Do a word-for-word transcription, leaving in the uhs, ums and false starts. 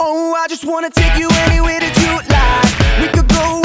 Oh, I just wanna take you anywhere that you like. We could go